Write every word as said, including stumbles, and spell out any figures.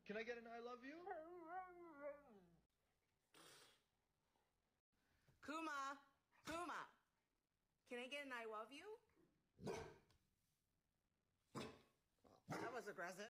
Can I get an I love you? Kuma, Kuma, can I get an I love you? That was aggressive.